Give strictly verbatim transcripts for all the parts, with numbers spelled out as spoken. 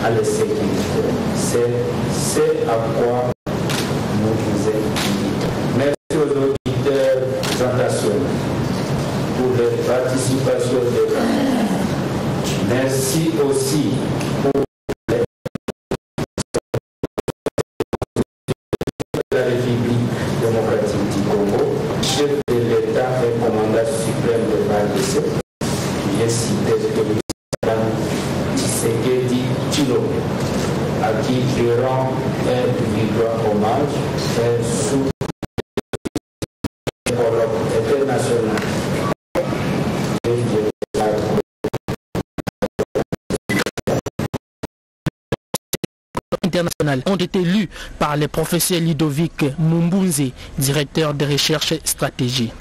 à la sécurité. C'est à quoi nous vous invitons. Merci aux auditeurs internationaux pour leur participation des femmes. Merci aussi pour la République démocratique du Congo, chef de l'État et commandant suprême de l'A D C. J'ai cité le président Tshisekedi Tshilombo, à qui je rends un vibrant hommage et sous le colloque international. Internationales ont été lus par le professeur Ludovic Mumbunzi, directeur de recherche stratégie.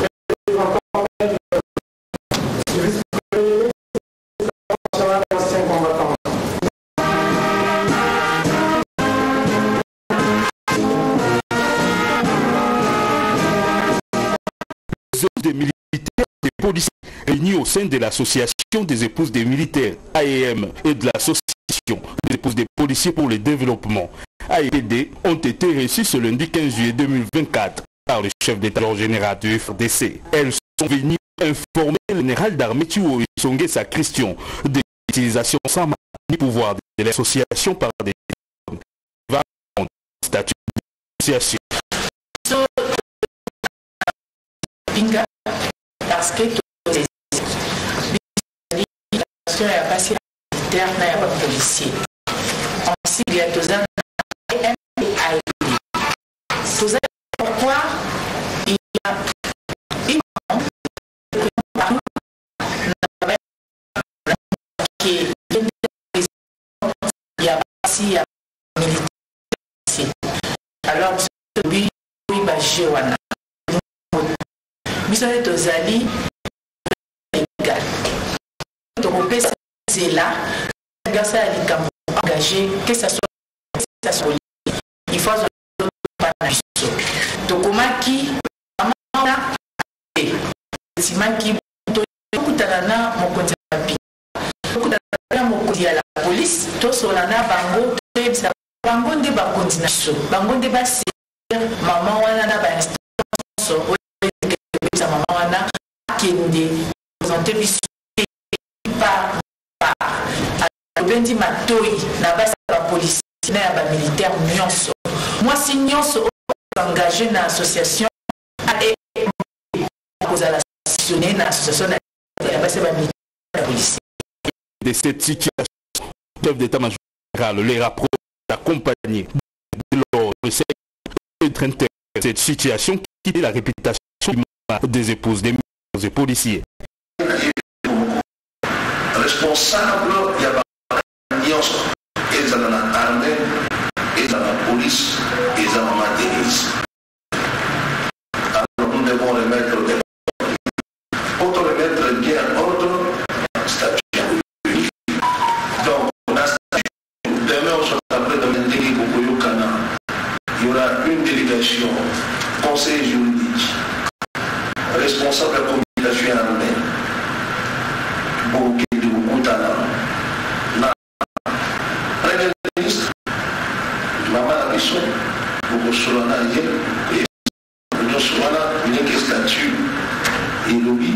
Des militaires et des policiers réunis au sein de l'association des épouses des militaires A E M et de l'association des épouses des policiers pour le développement A E D ont été reçus ce lundi quinze juillet deux mille vingt-quatre par le chef d'état-major général du F R D C. Elles sont venues informer le général d'armée Chiwo Songe sa Christian de l'utilisation sans ni pouvoir de l'association par des statuts d'association. Parce que toutes les situations à passer militaire n'a pas policier. Ensuite, il y a tous un A I D. Tous un pourquoi il y a une qui il y a aussi un militaire. Alors, celui qui va jouer. Missionnaire Tozali légal. Donc, c'est là, grâce à l'Ikambo engagé, que ça soit, que ça soit, il faut pas la chose. Donc, comment qui, maman, c'est man qui, beaucoup d'anana, mon côté rapide. Beaucoup d'anana, mon côté à la police, tout sur l'ana, bango, bango de bakondination, bango de bassi, maman, wana, ba instance, sa maman wana kende présenté biso par par bendi matoi na base ba policier na ba militaire nyonso moi si nyonso engagé dans l'association et cause à l'association dans l'association na base ba militaire policier de cette situation chef d'état-major général les rapproche d'accompagner de leur cette situation qui est la réputation des épouses des militaires et policiers. Responsable, il y a l'alliance, ils sont dans l'armée, ils sont dans la police, ils sont dans la défense. Alors nous devons remettre pour remettre bien en ordre le statut unique. Donc, on a statut, demain on sera après de l'Indégué Kokoyokana. Il y aura une délégation, conseil juridique, responsable de la communication armée, pour qu'il y ait beaucoup de la première ministre, maman la mission, pour que ce soit là, et pour que ce soit là, il y a un statut et lobby.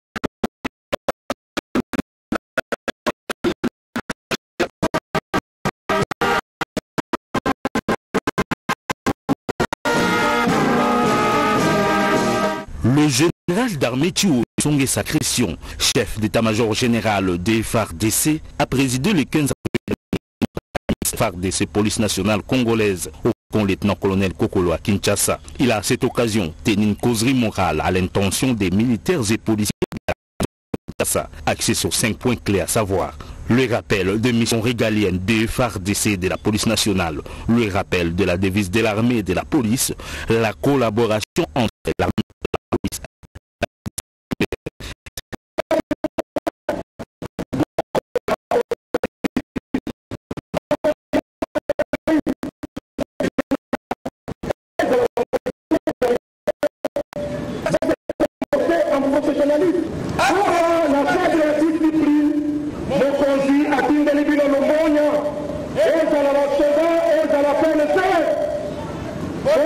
Le général d'armée Chiwo Songe sa Christian, chef d'état-major général des F A R D C, a présidé le quinze avril F A R D C Police nationale congolaise au lieutenant-colonel Kokolo à Kinshasa. Il a à cette occasion tenu une causerie morale à l'intention des militaires et policiers de Kinshasa, axée sur cinq points clés à savoir le rappel de missions régaliennes des F A R D C de la police nationale, le rappel de la devise de l'armée et de la police, la collaboration entre l'armée et la police.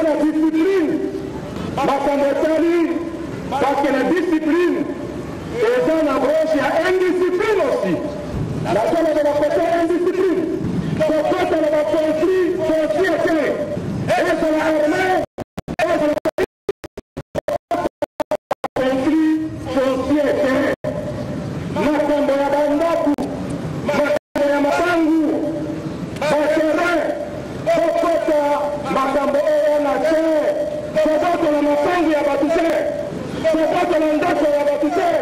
la discipline. Parce que la discipline, les gens n'approchent, il y a indiscipline aussi. La zone de la côté indiscipline. C'est quand on va construire son société. Et c'est l'armée. Et c'est la construire son société. Makambo ya bandaku. Makambo ya mapangu. Baterrain. Bokota. Makambo ya nache. Bokota na mapangu ya batuse. Bokota na ndako ya batuse.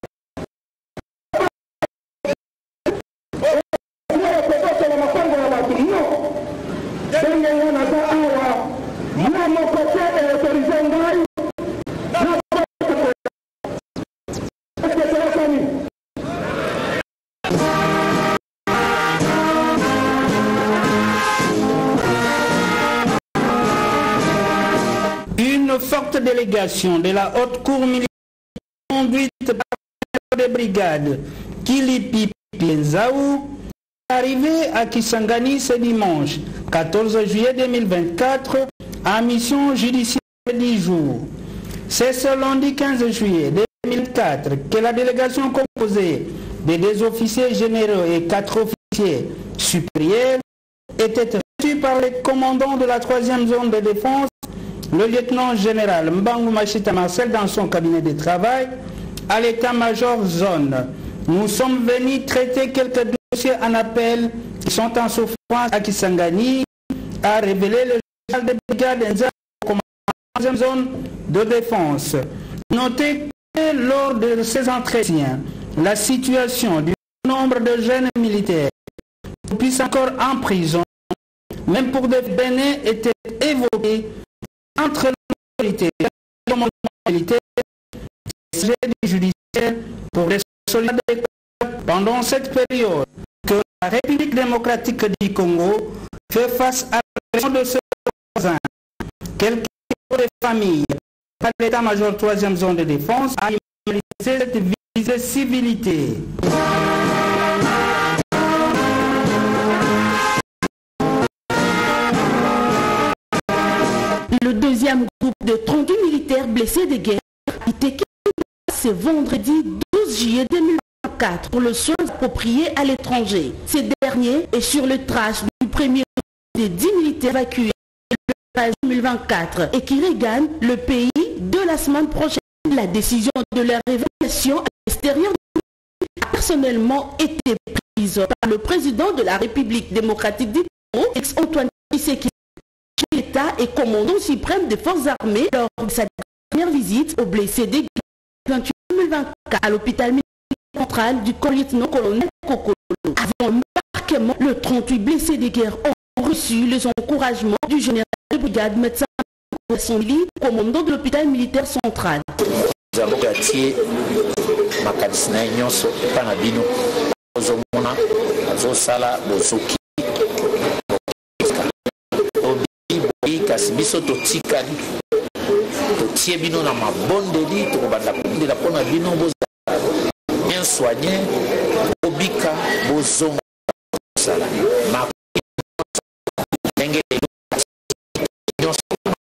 Une forte délégation de la haute cour militaire conduite par des brigades Kilipi Pienzaou est arrivée à Kisangani ce dimanche quatorze juillet deux mille vingt-quatre en mission judiciaire de dix jours. C'est ce lundi quinze juillet deux mille quatre que la délégation composée de deux officiers généraux et quatre officiers supérieurs était reçue par le commandant de la troisième zone de défense, le lieutenant-général Mbangu Machita Marcel, dans son cabinet de travail à l'état-major zone. Nous sommes venus traiter quelques dossiers en appel qui sont en souffrance à Kisangani, a révélé le général de brigade Nza au commandant de la troisième zone de défense. Notez que lors de ces entretiens, la situation du nombre de jeunes militaires puissent encore en prison, même pour des bénins, était évoquée entre l'autorité et le commandement militaire et le judiciaire pour les soldats pendant cette période que la République démocratique du Congo fait face à la pression de ses voisins. Quelques des familles par l'état-major troisième zone de défense a immobilisé cette visée civilité. Le deuxième groupe de trente-huit militaires blessés de guerre a été ce vendredi douze juillet deux mille vingt-quatre pour le soin approprié à l'étranger. Ce dernier est sur le trace du premier groupe des dix militaires évacués le deux mille vingt-quatre et qui regagnent le pays de la semaine prochaine. La décision de leur évacuation à l'extérieur a personnellement été prise par le président de la République démocratique du Congo, Antoine Tshisekedi, l'État et commandant suprême des forces armées lors de sa dernière visite aux blessés des vingt-huit deux mille vingt-quatre à l'hôpital militaire central du lieutenant-colonel Kokolo. Avant l'embarquement, le trente-huit blessés de guerre ont reçu les encouragements du général de brigade médecin commandant de l'hôpital militaire central. Nous avons gâté ma cadisna nyonso panabino ozomona azosala bozuki obi kasi biso totikali totie bino na mabondeli tokobanda kobundela mpona bino bozala bien soigné obika bozonga sala ndenge nyonso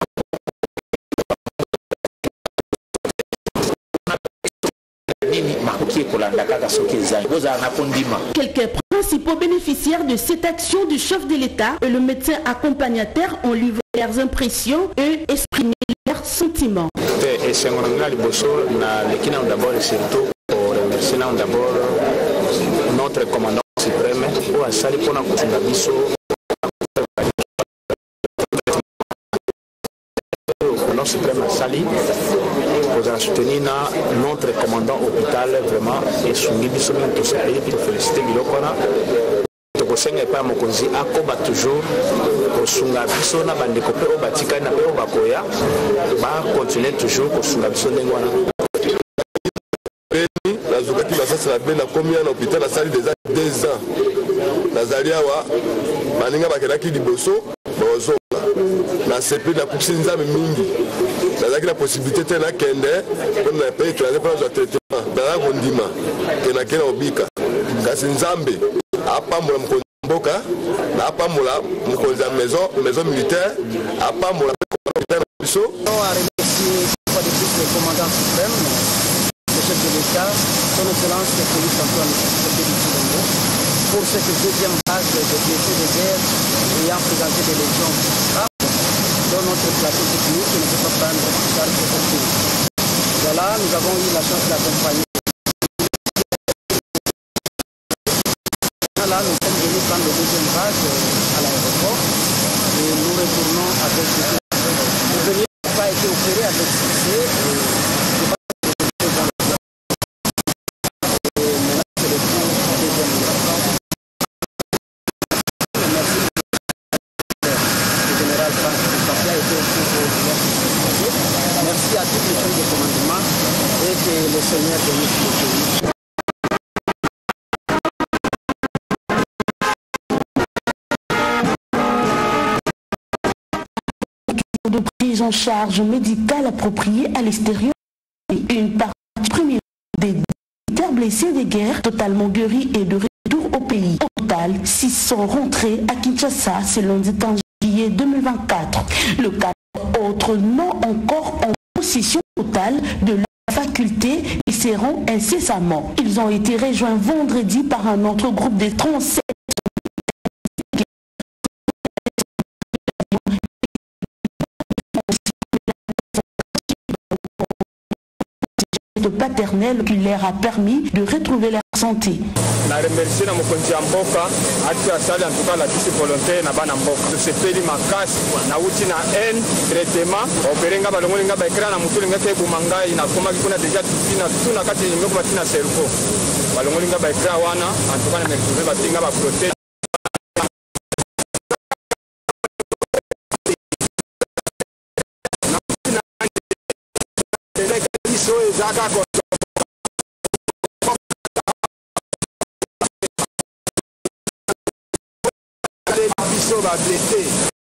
Quelques principaux bénéficiaires de cette action du chef de l'État et le médecin accompagnateur ont livré leurs impressions et exprimé leurs sentiments. D'abord notre commandant suprême suprême à Sali pour soutenir notre commandant hôpital vraiment et soumis biso tout ce pays pour féliciter bilokona to kosenga pa mokonzi akoba toujours kosunga biso na bandeko pe obatika na pe obakoya ba continuer toujours kosunga biso ndengwana la zokati basasa la bena combien à l'hôpital à Sali déjà deux ans nazalia wa baninga bakelaki liboso bozo na sepe na kupsi nzambe mingi nazaki na possibilité te na kende pour na pays étranger pour le traitement dans la kondima ke na kena obika kasi nzambe apambola mokonzi mboka na apambola mokonzi ya maison maison militaire apambola hôpital biso. On a remercié une fois de plus le commandant suprême, le chef de l'État, son excellence Félix Antoine Tshisekedi Tshilombo, pour cette deuxième vague de blessés de guerre ayant présenté des lésions graves dont notre plateau technique ne peut pas prendre en charge aucune. Voilà, nous avons eu la chance d'accompagner. Là, nous sommes venus prendre le deuxième vague à l'aéroport et nous retournons avec le premier n'a pas été opéré avec succès. Et maintenant, c'est le tour du deuxième vague. Merci le général Francis Papia a été aussi au merci à toutes les chaînes de commandement et que le Seigneur bénisse le pays. De prise en charge médicale appropriée à l'extérieur et une partie première des militaires blessés de guerre totalement guéris et de retour au pays. Au total, six cents rentrés à Kinshasa selon le quinze juillet deux mille vingt-quatre. Le cas autres non encore en possession totale de la faculté, ils seront incessamment. Ils ont été rejoints vendredi par un autre groupe de trente-sept paternelle qui leur a permis de retrouver leur santé. Na remercie na mokonzi ya mboka ati asali en tout cas la tisi volontaire na bana mboka tosepeli makasi na uti na en traitement operenga balongolinga baekra na mutulinga ke bumanga ina koma kuna deja tuna tuna kati nyoko batina cerveau balongolinga baekra wana en tout cas na mertuve batinga ba protéger so ezaka ko biso ba blessé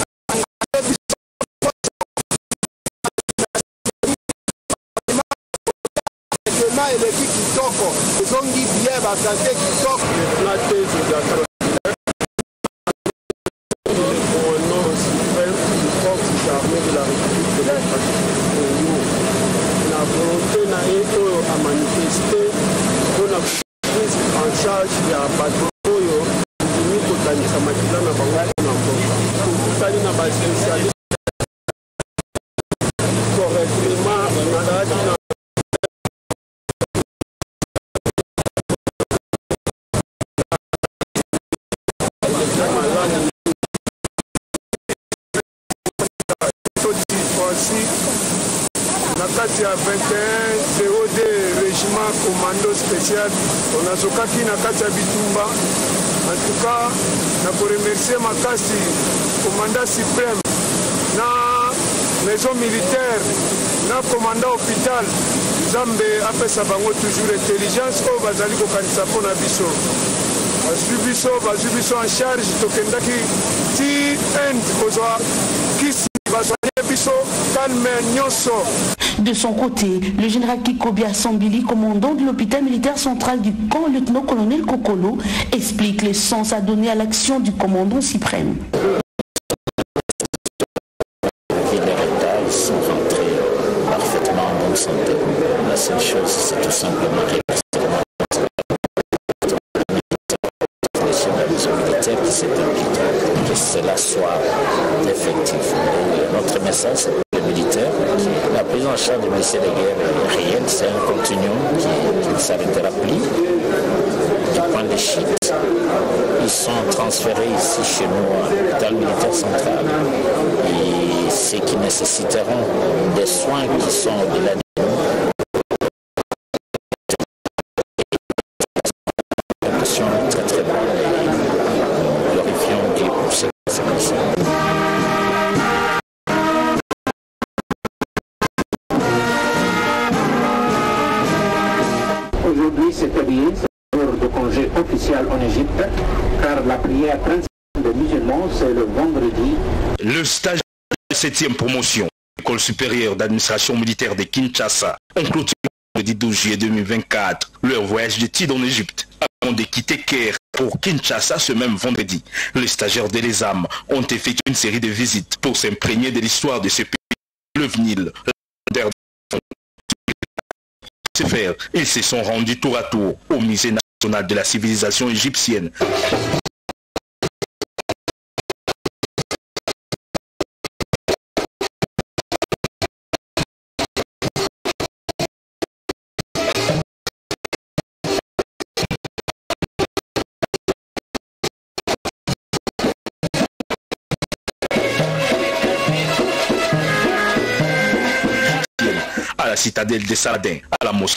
ma eleki kitoko ezongi bien basante kitoko na thèse de au nom suprême du corps armé de la République de la la volonté na oyo a manifester pour la prise en charge ya bato oyo ndimi kokanisa makila na bango na mboka tokutani na baspécialiste correctement maladi na nakati ya vingt et un C O D régiment commando spécial onazokaki na kati ya bitumba en tout cas nakoremercie makasi commandant suprême na maison militaire na commandant hôpital nzambe apesa bango toujours intelligence oyo bazali kokanisa mpo na biso bazwi biso bazwi biso en charge tokendaki ti inde kozwa kisi bazwanye biso calme nyonso. De son côté, le général Kikobia Sambili, commandant de l'hôpital militaire central du camp, lieutenant-colonel Kokolo, explique les sens à donner à l'action du commandant suprême. Les résultats sont rentrés parfaitement en bonne santé. La seule chose, c'est tout simplement militaire qui s'est impliqué, que cela soit effectif. Et notre message, c'est pour les militaires, qui, la prise en charge du ministère de guerre est réelle, c'est un continuum qui ne s'arrêtera plus. Du point de chute, ils sont transférés ici chez nous à l'hôpital militaire central. Et ceux qui nécessiteront des soins qui sont au-delà de très très bonne et nous glorifions Dieu pour ce que c'est comme ça. Aujourd'hui, c'est férié, c'est l'heure de congé officiel en Égypte, car la prière principale des musulmans, c'est le vendredi. Le stage de septième promotion, École supérieure d'administration militaire de Kinshasa, ont clôturé le douze juillet deux mille vingt-quatre leur voyage d'études en Égypte. Avant de quitter Caire pour Kinshasa ce même vendredi, les stagiaires de l'E S A M ont effectué une série de visites pour s'imprégner de l'histoire de ce pays. le V N I L. Ils se sont rendus tour à tour au musée national de la civilisation égyptienne. À la citadelle de Saladin, à la mosquée.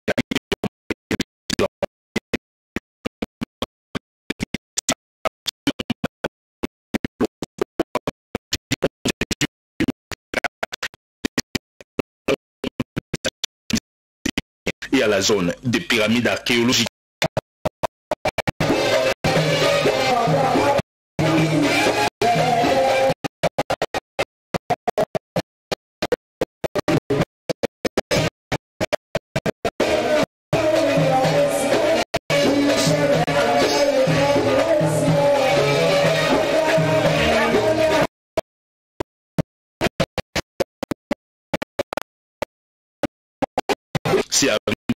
Et à la zone des pyramides archéologiques. C'est à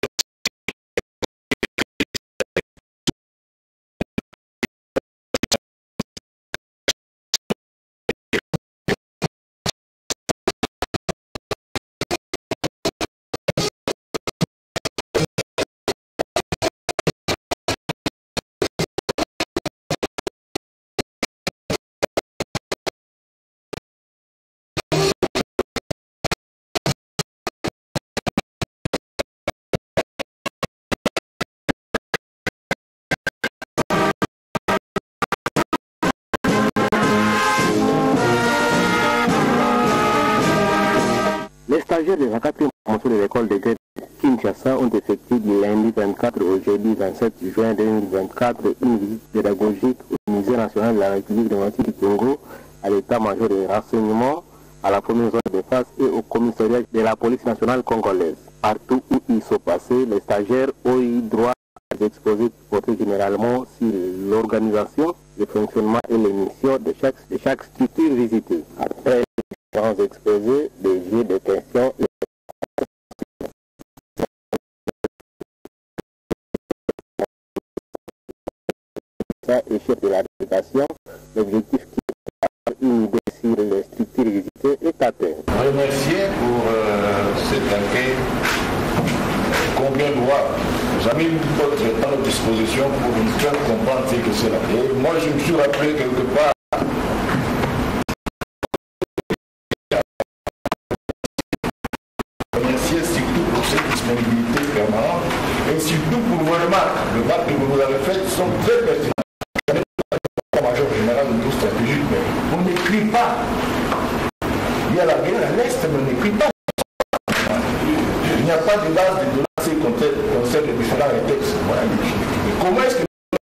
Les stagiaires de la quatrième promotion de l'école de guerre de Kinshasa ont effectué du lundi vingt-quatre au jeudi vingt-sept juin deux mille vingt-quatre une visite pédagogique au musée national de la République démocratique du Congo, à l'état-major des renseignements, à la première zone de défense et au commissariat de la police nationale congolaise. Partout où ils sont passés, les stagiaires ont eu droit à des exposés portés généralement sur l'organisation, le fonctionnement et les missions de chaque, de chaque structure visitée. Après différents exposés, des jeux de questions et chef de la délégation, l'objectif qui est d'avoir une idée sur les structures visitées est atteint. Remercier pour euh, cet accueil combien droit. Vous avez mis votre temps à notre disposition pour nous faire comprendre ce que c'est là. Et moi je me suis rappelé quelque part remercier surtout pour cette disponibilité permanente et surtout pour vos remarques. Les remarques que vous nous avez faites sont très pertinentes. Major général de tout stratégique, mais on n'écrit pas. Il y a la guerre à l'Est, mais on n'écrit pas. Il n'y a pas de base de données qui concernent les différents textes. Voilà. Comment est-ce que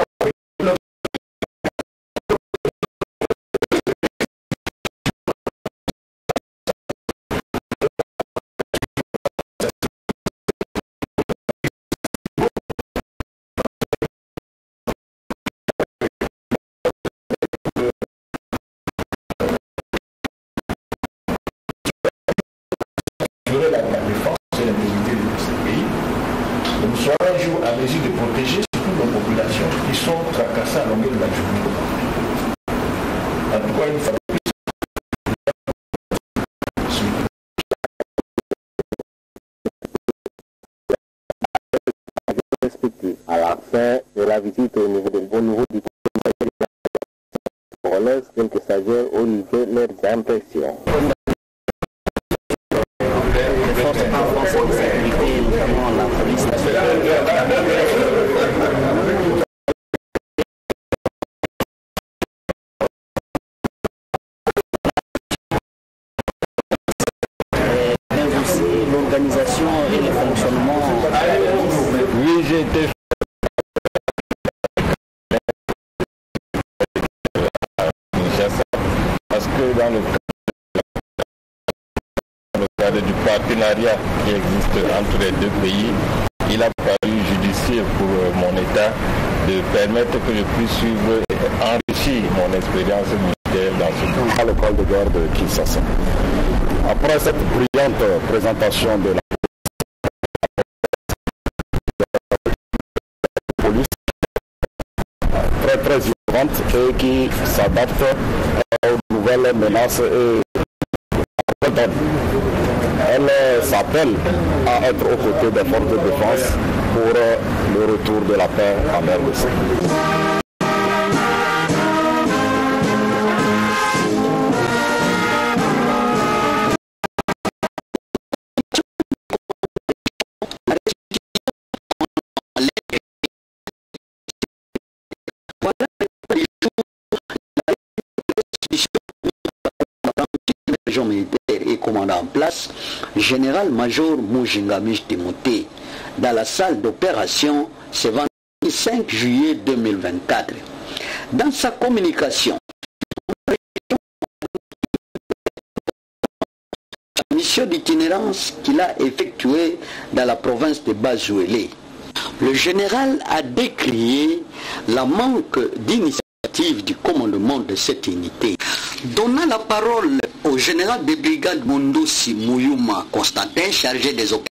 la défense et l'intégrité de ce pays, nous serons un jour à mesure de protéger surtout nos populations qui sont tracassées à longueur de la journée. En tout cas, il faut respecter. À la fin de la visite au niveau, au niveau du congolais, quelques stagiaires ont livré leurs impressions. Les forces en français de sécurité, notamment la police nationale. Mais aussi l'organisation et le fonctionnement. Oui, j'ai été parce que dans le cadre du partenariat qui existe entre les deux pays, il a paru judicieux pour mon État de permettre que je puisse suivre et enrichir mon expérience militaire. guerre dans une l'école de guerre de Kinshasa. Après cette brillante présentation de la police, très très innovante et qui s'adapte aux nouvelles menaces et elle s'appelle à être aux côtés des forces de défense pour le retour de la paix en R D C. Militaire et commandant en place, général-major Mujinga Mich Timothée, dans la salle d'opération ce vendredi cinq juillet deux mille vingt-quatre. Dans sa communication, la mission d'itinérance qu'il a effectuée dans la province de Bazouélé, le général a décrié la manque d'initiative du commandement de cette unité. Donnant la parole au général de brigade Mondossi Mouyuma Constantin, chargé des opérations